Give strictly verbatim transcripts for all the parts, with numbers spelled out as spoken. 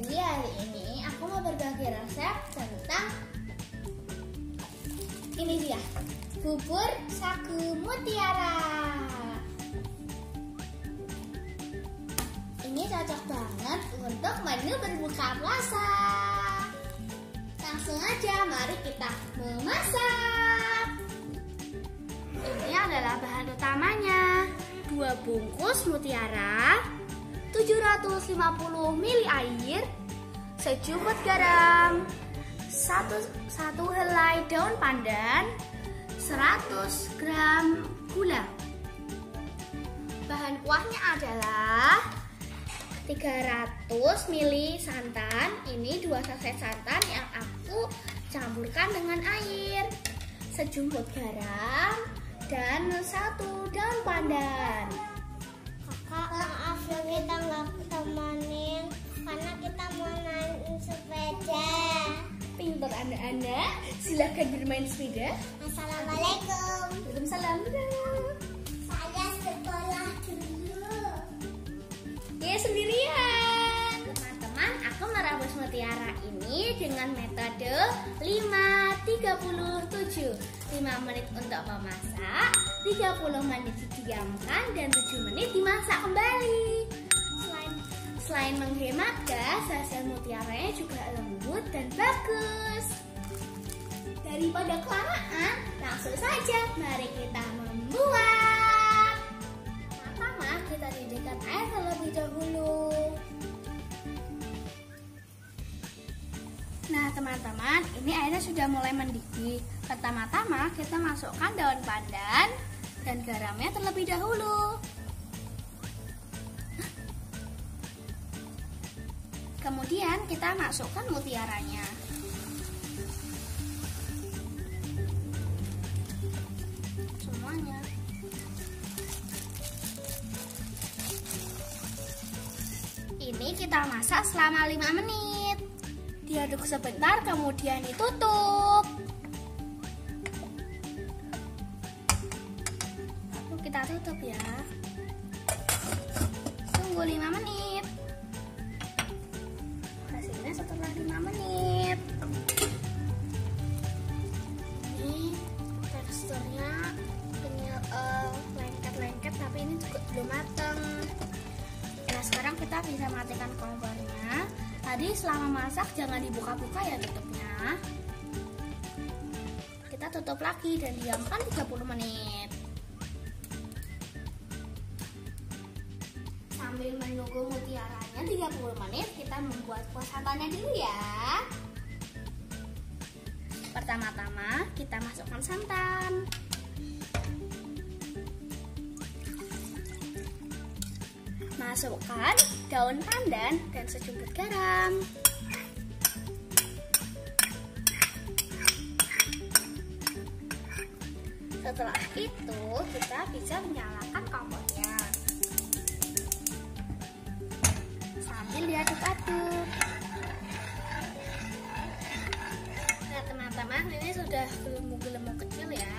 Jadi hari ini aku mau berbagi resep tentang ini dia, bubur sagu mutiara. Ini cocok banget untuk menu berbuka puasa. Langsung aja, mari kita memasak. Ini adalah bahan utamanya: dua bungkus mutiara, tujuh ratus lima puluh mililiter air, sejumput garam, satu, satu helai daun pandan, seratus gram gula. Bahan kuahnya adalah tiga ratus mililiter santan. Ini dua saset santan yang aku campurkan dengan air, sejumput garam, dan satu daun pandan. Kakak, maaf ya kita nggak temanin karena kita mau naik sepeda. Pintar anak-anak, silahkan bermain sepeda. Assalamualaikum. Waalaikumsalam. Saya sekolah dulu. Ya, sendirian. Teman-teman, aku merebus mutiara ini dengan metode lima tiga puluh tujuh. lima menit untuk memasak, tiga puluh menit didiamkan, dan tujuh menit dimasak kembali. Selain, selain menghemat gas, hasil mutiaranya juga lembut dan bagus. Daripada kelamaan, langsung saja mari kita membuat. Pertama, kita didihkan air terlebih dahulu. Nah teman-teman, ini airnya sudah mulai mendidih. Pertama-tama kita masukkan daun pandan dan garamnya terlebih dahulu. Kemudian kita masukkan mutiaranya. Semuanya. Ini kita masak selama lima menit. Diaduk sebentar, kemudian ditutup. Lalu kita tutup ya. Tunggu lima menit. Hasilnya setelah lima menit. Ini teksturnya lengket-lengket, tapi ini juga belum matang. Nah, sekarang kita bisa matikan kompornya. Tadi selama masak jangan dibuka-buka ya tutupnya. Kita tutup lagi dan diamkan tiga puluh menit. Sambil menunggu mutiaranya tiga puluh menit, kita membuat kuah santannya dulu ya. Pertama-tama kita masukkan santan. Masukkan daun pandan dan sejumput garam. Setelah itu kita bisa menyalakan kompornya sambil diaduk-aduk. Nah teman-teman, ini sudah gelembung-gelembung kecil ya.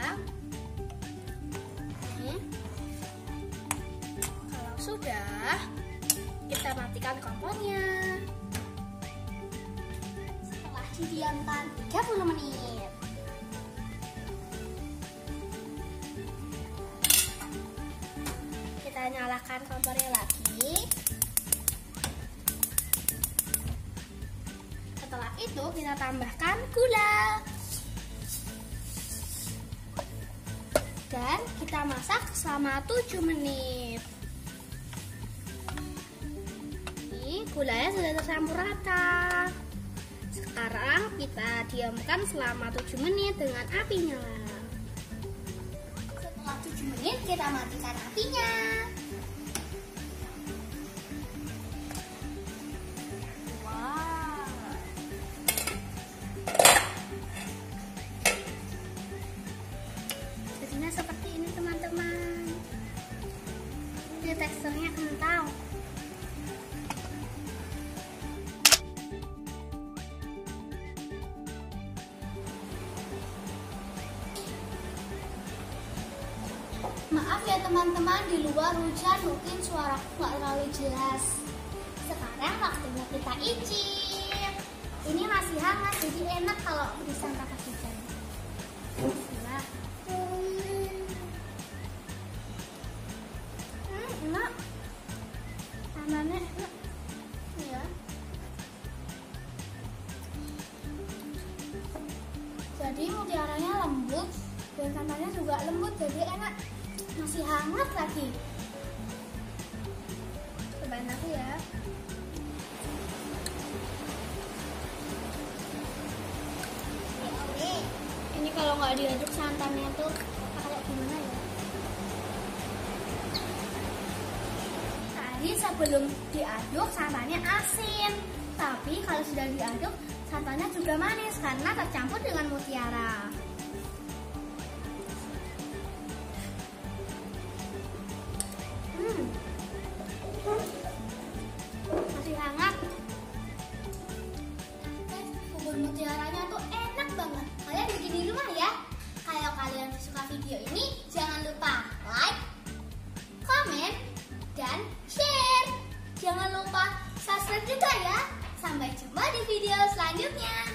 Ini sudah, kita matikan kompornya. Setelah didiamkan tiga puluh menit, kita nyalakan kompornya lagi. Setelah itu kita tambahkan gula dan kita masak selama tujuh menit. Gulanya sudah tercampur rata. Sekarang kita diamkan selama tujuh menit dengan api nyala. Setelah tujuh menit kita matikan apinya. Wow. Jadinya seperti ini teman-teman. Ini teksturnya kental. Maaf ya teman-teman, di luar hujan mungkin suaraku nggak terlalu jelas. Sekarang waktunya kita icip. Ini masih hangat, jadi enak kalau disantap pakai jam. Bismillah. Hmm, enak. Santannya enak. Ya. Jadi mutiaranya lembut dan santannya juga lembut, jadi enak. Masih hangat lagi. Cobain lagi ya. Ini kalau nggak diaduk santannya tuh kayak gimana ya? Tadi sebelum diaduk santannya asin, tapi kalau sudah diaduk santannya juga manis karena tercampur dengan mutiara. Hmm, masih hangat. Bubur mutiaranya tuh enak banget. Kalian bikin di rumah ya. Kalau kalian suka video ini, jangan lupa like, komen, dan share. Jangan lupa subscribe juga ya. Sampai jumpa di video selanjutnya.